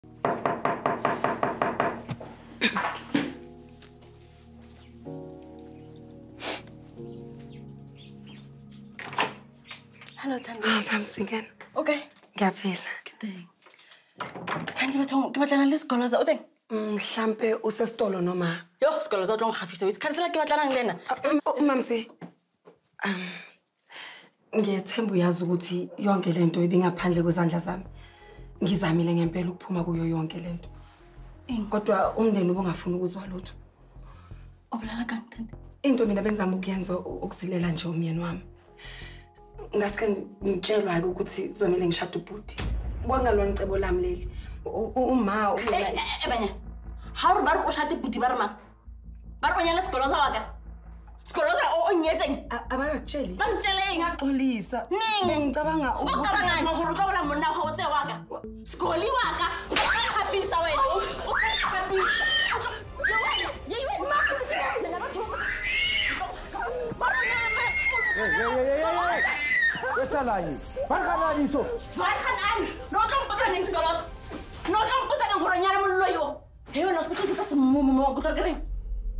Hello, Thandi. Mumcy again. Okay. Ngiyafela. Kideng. Thandi bathong ke batlana le sekoloza o teng? Mhlambe usesitolo noma. Yo, sekoloza o tlo ngafisa wethu. Khansela ke batlana ngilena. Mumcy. Ngiyethemba uyazi ukuthi yonke lento ibingaphandle kwezandla zami. Ngizamile ngempela ukuphuma kuyo yonke lento. Kodwa umndeni ubungafuna ukuzwa lutho. Obulala kanti Thandi? Into mina bengizama ukuyenza ukusilela nje umyeni wami. Ngaske ngitshelwa ukuthi kuzomela ngishade ubhuti. Kwangalona icebo lami leli. Uma ebanya. Ha re ba re o shate bhuti ba re mang? Ba re onyala sekoloza wa ka. Sekoloza o nyetseng. Abakutsheli. Bangitsheleng. Ngaxolisa. Ngicabanga ukuthi maholo ka bona monna ga o tse wa ka. Skoli wa ka. O khapisa wena. O khapisa. What's that like? Barkhanani so. Barkhanani. No tlo mpotsa neng sekoloza. No tlo mpotsa neng gore nyala mollo yo. He wena o se ke se mmumu mo go tlore reng.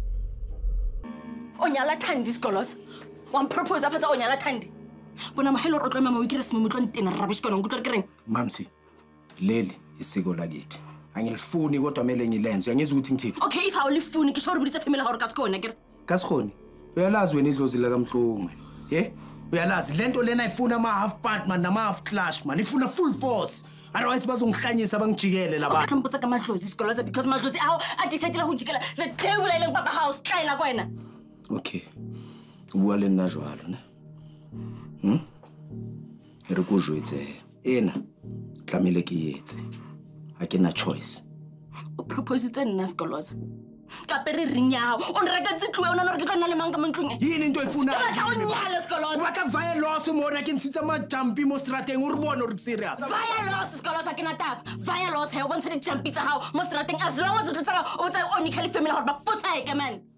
O nyala Thandi sekoloza. Wa propose afatsa o nyala Thandi. Bona mahelo ro tlo mama o ikire simo tlo ntena rubbish kona go tlore reng. Mumcy. Leli isiko lakithi. Angilifuni kodwa mele ngilenze. Angizwe ukuthi ngithini. Okay, if awulifuni kisho ubulitse family hore kasikona kere. Kasikhoni. Uyalazi wena idlozi la kaMhlungu. Ye? Uyalazi lento lena ifuna ama half part man nama half clash man. Ifuna full force. Otherwise bazongihlanyisa bangijikele laba. Ukhambutsa kaMadlozi isikoloza because Madlozi awu adicide ho jikela the devil ile ngibaba house tryla kwena. Okay. Uwale nna jwalo ne. Re go jwetse. Ena tlamile ke yetse. Ha ke na choice. O propose tse nna sekoloza. Ka pere ring ya on reka tsitloe ona no re ke tla nna le mang ka montlong e. Yini into efuna? Ba tla o nyala sekoloza. Ba tla vaya loss mo re ke ntshitsa ma jumpi mo strateng o re bona re serious. Vaya loss sekoloza ke na taba. Vaya loss he o bontsha di jumpi tsa hao mo strateng as long as o tla o tsa o nikele family hore ba futsa e ke man.